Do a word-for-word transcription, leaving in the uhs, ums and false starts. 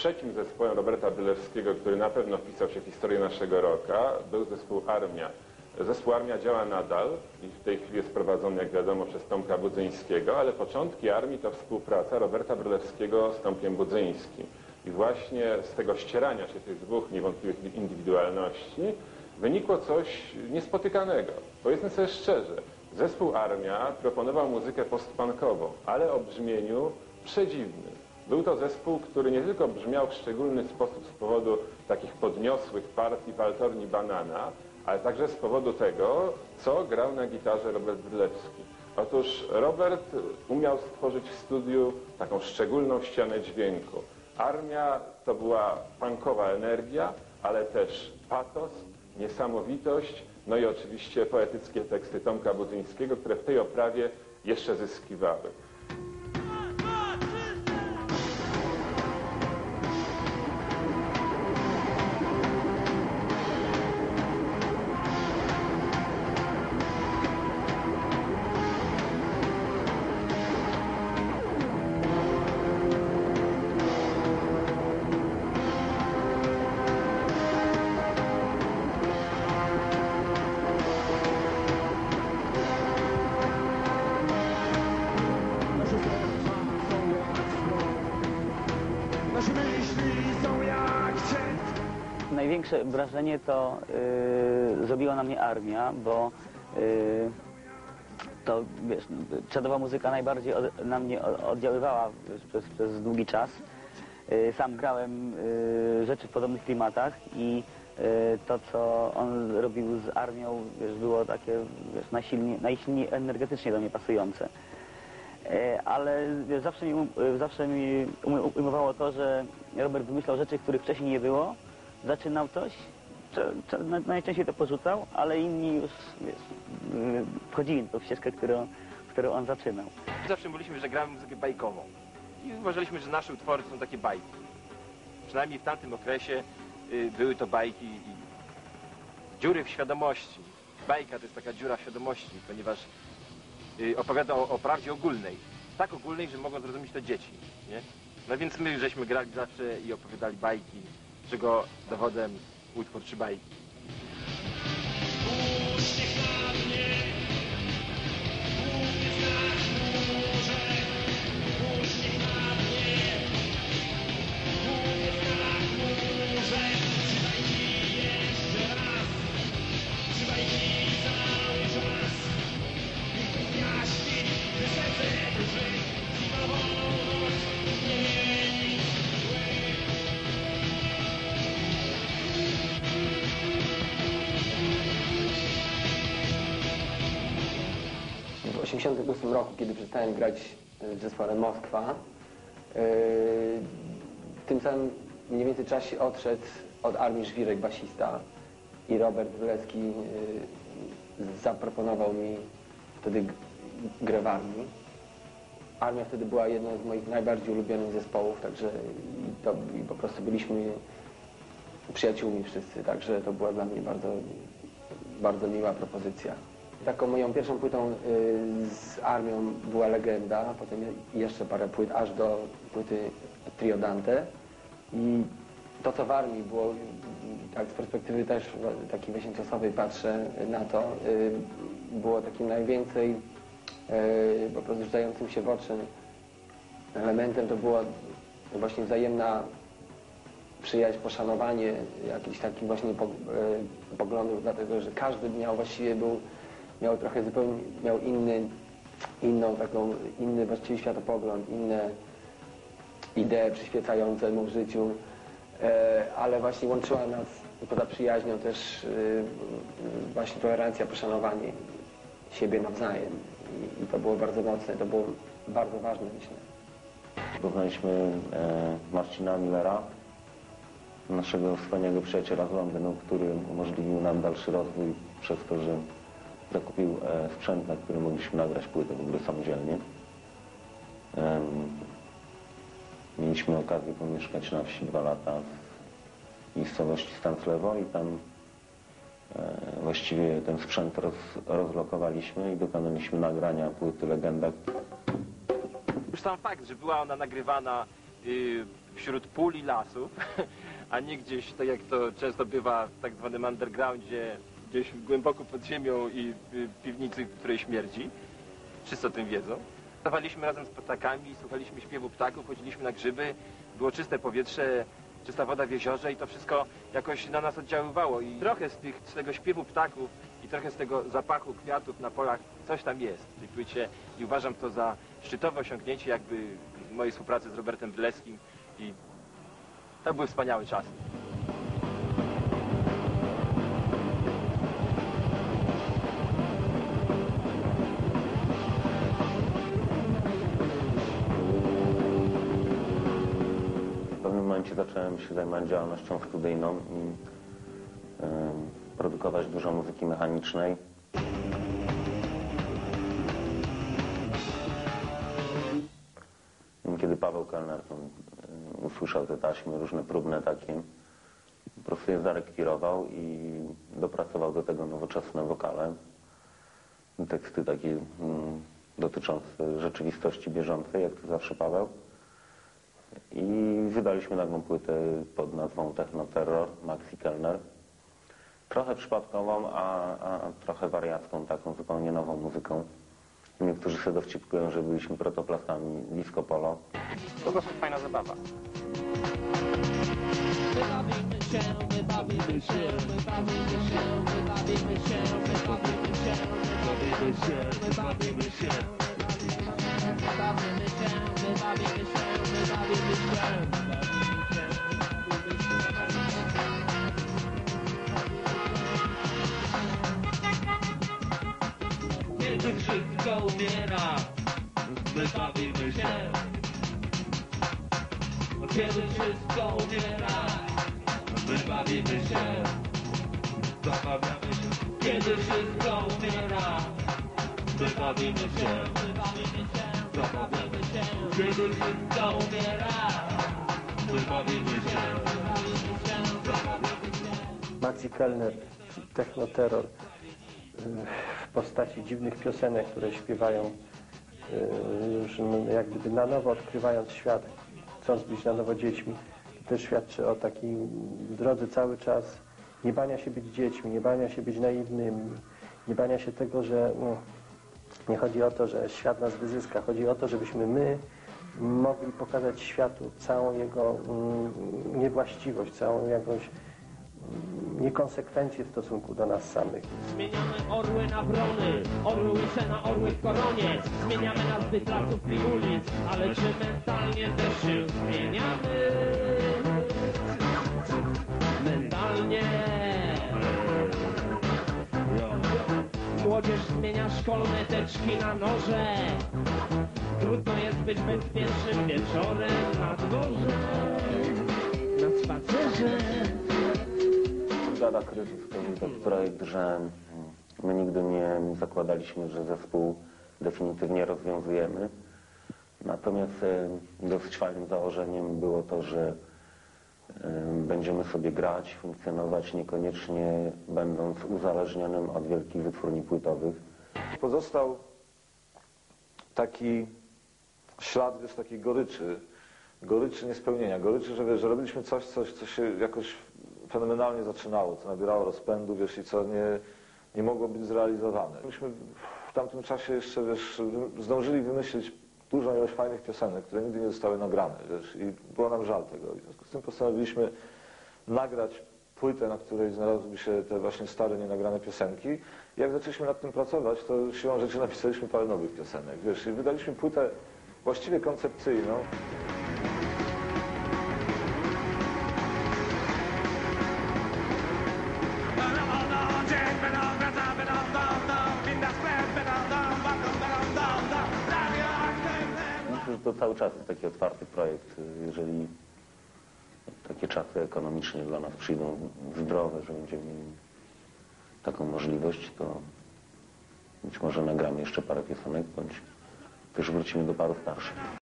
trzecim zespołem Roberta Brylewskiego, który na pewno wpisał się w historię naszego rocka, był zespół Armia. Zespół Armia działa nadal i w tej chwili jest prowadzony, jak wiadomo, przez Tomka Budzyńskiego, ale początki Armii to współpraca Roberta Brylewskiego z Tomkiem Budzyńskim. I właśnie z tego ścierania się tych dwóch niewątpliwych indywidualności wynikło coś niespotykanego. Powiedzmy sobie szczerze, zespół Armia proponował muzykę postpunkową, ale o brzmieniu przedziwnym. Był to zespół, który nie tylko brzmiał w szczególny sposób z powodu takich podniosłych partii Waltorni Banana, ale także z powodu tego, co grał na gitarze Robert Brylewski. Otóż Robert umiał stworzyć w studiu taką szczególną ścianę dźwięku. Armia to była punkowa energia, ale też patos, niesamowitość, no i oczywiście poetyckie teksty Tomka Budzyńskiego, które w tej oprawie jeszcze zyskiwały. Największe wrażenie to yy, zrobiła na mnie Armia, bo yy, to, wiesz, czadowa muzyka najbardziej od, na mnie oddziaływała wiesz, przez, przez długi czas. Yy, sam grałem yy, rzeczy w podobnych klimatach i yy, to, co on robił z Armią, wiesz, było takie wiesz, najsilniej, najsilniej energetycznie do mnie pasujące. Yy, ale wiesz, zawsze mi, yy, zawsze mi ujmowało to, że Robert wymyślał rzeczy, których wcześniej nie było. Zaczynał coś, najczęściej to porzucał, ale inni już wiesz, wchodzili w tą ścieżkę, którą, którą on zaczynał. Zawsze mówiliśmy, że gramy muzykę bajkową i uważaliśmy, że nasze utwory są takie bajki. Przynajmniej w tamtym okresie y, były to bajki i dziury w świadomości. Bajka to jest taka dziura w świadomości, ponieważ y, opowiada o, o prawdzie ogólnej. Tak ogólnej, że mogą zrozumieć to dzieci, nie? No więc my żeśmy grali zawsze i opowiadali bajki, czego dowodem utwór Trzy bajki. W osiemdziesiątym ósmym roku, kiedy przestałem grać z zespołem Moskwa, yy, w tym samym mniej więcej czasie odszedł od Armii Żwirek, basista, i Robert Brylewski yy, zaproponował mi wtedy grę w Armii. Armia wtedy była jedną z moich najbardziej ulubionych zespołów, także i to, i po prostu byliśmy przyjaciółmi wszyscy, także to była dla mnie bardzo, bardzo miła propozycja. Taką moją pierwszą płytą y, z Armią była Legenda, a potem jeszcze parę płyt, aż do płyty Trio Dante. I to, co w Armii było, tak z perspektywy też takiej weśnioczasowej patrzę na to, y, było takim najwięcej y, po prostu rzucającym się w oczy elementem, to była właśnie wzajemna przyjaźń, poszanowanie jakichś takich właśnie po, y, poglądów, dlatego że każdy miał właściwie był miał trochę zupełnie, miał inny, inną taką, inny właściwie światopogląd, inne idee przyświecające mu w życiu, e, ale właśnie łączyła nas poza przyjaźnią też e, właśnie tolerancja, poszanowanie siebie nawzajem I, i to było bardzo mocne, to było bardzo ważne, myślę. Poznaliśmy e, Marcina Millera, naszego wspaniałego przyjaciela z Londynu, który umożliwił nam dalszy rozwój przez to, że zakupił e, sprzęt, na którym mogliśmy nagrać płytę w ogóle samodzielnie. E, mieliśmy okazję pomieszkać na wsi dwa lata w miejscowości Stanclewo i tam e, właściwie ten sprzęt roz, rozlokowaliśmy i dokonaliśmy nagrania płyty Legenda. Już sam fakt, że była ona nagrywana y, wśród pól i lasów, a nie gdzieś, tak jak to często bywa w tak zwanym undergroundzie, gdzieś głęboko pod ziemią i y, piwnicy, w której śmierdzi. Wszyscy o tym wiedzą. Stawaliśmy razem z ptakami, słuchaliśmy śpiewu ptaków, chodziliśmy na grzyby, było czyste powietrze, czysta woda w jeziorze i to wszystko jakoś na nas oddziaływało. I trochę z, tych, z tego śpiewu ptaków i trochę z tego zapachu kwiatów na polach coś tam jest w tej płycie i uważam to za szczytowe osiągnięcie jakby mojej współpracy z Robertem Bylewskim i to były wspaniałe czasy. W pewnym momencie zacząłem się zajmować działalnością studyjną i y, produkować dużo muzyki mechanicznej. Kiedy Paweł Kellner to, y, usłyszał te taśmy, różne próbne takie, po prostu je zarekwirował i dopracował do tego nowoczesne wokale. Teksty takie y, dotyczące rzeczywistości bieżącej, jak to zawsze Paweł. I wydaliśmy nagłą płytę pod nazwą Techno Terror, Maxi Kellner. Trochę przypadkową, a, a trochę wariacką, taką zupełnie nową muzyką. Niektórzy sobie dowcipkują, że byliśmy protoplastami disco polo. To po prostu fajna zabawa. Kiedy wszystko umiera, my bawimy się. Kiedy wszystko umiera, my bawimy się. Zabawiamy się. Kiedy wszystko umiera, my bawimy się. Zabawiamy się. Kiedy wszystko umiera, my bawimy się. Maxi Kellner, Techno Terror, w postaci dziwnych piosenek, które śpiewają już jak gdyby na nowo odkrywając świat, chcąc być na nowo dziećmi. To też świadczy o takiej drodze cały czas nie bania się być dziećmi, nie bania się być naiwnymi, nie bania się tego, że no, nie chodzi o to, że świat nas wyzyska, chodzi o to, żebyśmy my mogli pokazać światu całą jego mm, niewłaściwość, całą jakąś niekonsekwencje w stosunku do nas samych. Zmieniamy orły na wrony, orły łyse na orły w koronie. Zmieniamy nazwy placów i ulic, ale czy mentalnie też się zmieniamy? Mentalnie. Młodzież zmienia szkolne teczki na noże. Trudno jest być bezpiecznym wieczorem na dworze, na spacerze. Dada Kryzys to był taki projekt, że my nigdy nie zakładaliśmy, że zespół definitywnie rozwiązujemy. Natomiast dosyć fajnym założeniem było to, że będziemy sobie grać, funkcjonować, niekoniecznie będąc uzależnionym od wielkich wytwórni płytowych. Pozostał taki ślad, wiesz, takiej goryczy, goryczy niespełnienia, goryczy, że, wiesz, że robiliśmy coś, coś, co się jakoś fenomenalnie zaczynało, co nabierało rozpędu, wiesz, i co nie, nie mogło być zrealizowane. Myśmy w tamtym czasie jeszcze, wiesz, zdążyli wymyślić dużą ilość fajnych piosenek, które nigdy nie zostały nagrane, wiesz, i było nam żal tego. I w związku z tym postanowiliśmy nagrać płytę, na której znalazłyby się te właśnie stare, nienagrane piosenki. I jak zaczęliśmy nad tym pracować, to siłą rzeczy napisaliśmy parę nowych piosenek, wiesz, i wydaliśmy płytę właściwie koncepcyjną. Myślę, że to cały czas jest taki otwarty projekt. Jeżeli takie czasy ekonomicznie dla nas przyjdą zdrowe, że będziemy mieli taką możliwość, to być może nagramy jeszcze parę piosenek, bądź też wrócimy do paru starszych.